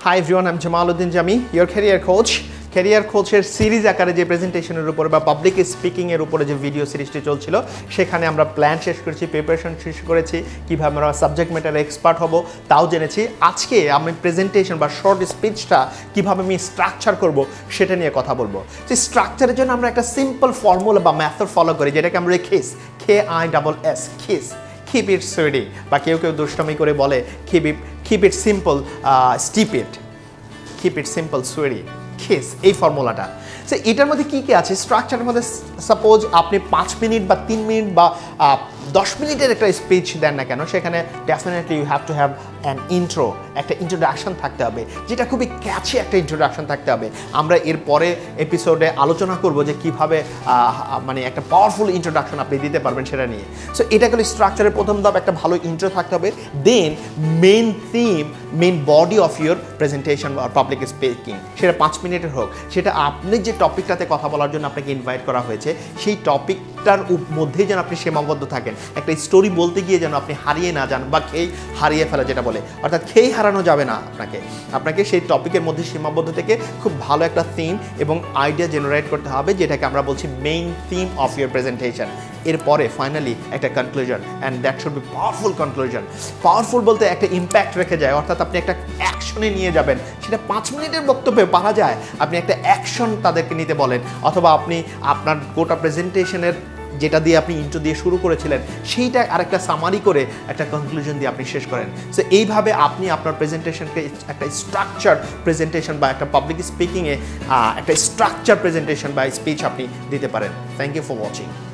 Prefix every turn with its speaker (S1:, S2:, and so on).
S1: Hi everyone, I'm Jamal Uddin Jamy, your career coach. Career কোচের series আকারে যে প্রেজেন্টেশনের উপর বা পাবলিক স্পিকিংয়ের উপরে যে ভিডিও সিরিজটি চলছিল সেখানে আমরা প্ল্যান শেষ করেছি, প্রিপারেশন শেষ করেছি, কীভাবে আমরা সাবজেক্ট ম্যাটারে এক্সপার্ট হব তাও জেনেছি। আজকে আমি প্রেজেন্টেশন বা শর্ট স্পিচটা কীভাবে আমি স্ট্রাকচার করব সেটা নিয়ে কথা বলবো। যে স্ট্রাকচারের জন্য আমরা একটা সিম্পল ফর্মুলা বা মেথড ফলো করি যেটাকে আমরা খিস, KISS, খিস, কিপ ইট সুইডি, বা কেউ কেউ দুষ্টামি করে বলে keep it simple stupid, keep it simple stupid, KISS, এই ফর্মুলাটা। সো এটার মধ্যে কী কী আছে স্ট্রাকচারের মধ্যে? সাপোজ আপনি 5 মিনিট বা 3 মিনিট বা 10 মিনিটের একটা স্পিচ দেন না কেন, সেখানে definitely you have to have an intro, একটা ইন্ট্রোডাকশন থাকতে হবে, যেটা খুবই ক্যাচি একটা ইন্ট্রোডাকশন থাকতে হবে। আমরা এর পরে এপিসোডে আলোচনা করব যে কীভাবে মানে একটা পাওয়ারফুল ইন্ট্রোডাকশন আপনি দিতে পারবেন সেটা নিয়ে। সো এটা গেলে স্ট্রাকচারের প্রথম ধাপ, একটা ভালো ইন্ট্রো থাকতে হবে। Then main theme, main body of your presentation আর পাবলিক স্পিকিং, সেটা 5 মিনিটের হোক, সেটা আপনি যে টপিকটাতে কথা বলার জন্য আপনাকে ইনভাইট করা হয়েছে সেই টপিকটার মধ্যেই যেন আপনি সীমাবদ্ধ থাকেন। একটা স্টোরি বলতে গিয়ে যেন আপনি হারিয়ে না যান বা খেয়ে হারিয়ে ফেলা যেটা বলে, অর্থাৎ খেয়ে হারানো যাবে না আপনাকে সেই টপিকের মধ্যে সীমাবদ্ধ থেকে খুব ভালো একটা থিম এবং আইডিয়া জেনারেট করতে হবে, যেটাকে আমরা বলছি main theme of your presentation. এরপরে ফাইনালি একটা conclusion, and that should be powerful conclusion. Powerful বলতে একটা ইম্প্যাক্ট রেখে যায়, অর্থাৎ আপনি একটা অ্যাকশনে নিয়ে যাবেন। সেটা 5 মিনিটের বক্তব্যে পারা যায়, আপনি একটা অ্যাকশন তাদেরকে নিতে বলেন, অথবা আপনি আপনার গোটা প্রেজেন্টেশনের যেটা দিয়ে আপনি ইন্ট্রো দিয়ে শুরু করেছিলেন সেইটা আরেকটা সামারি করে একটা কনক্লুশন দিয়ে আপনি শেষ করেন। সো এইভাবে আপনি আপনার প্রেজেন্টেশনকে একটা স্ট্রাকচার প্রেজেন্টেশন বা একটা পাবলিক স্পিকিংয়ে একটা স্ট্রাকচার প্রেজেন্টেশন বা স্পিচ আপনি দিতে পারেন। Thank you for watching.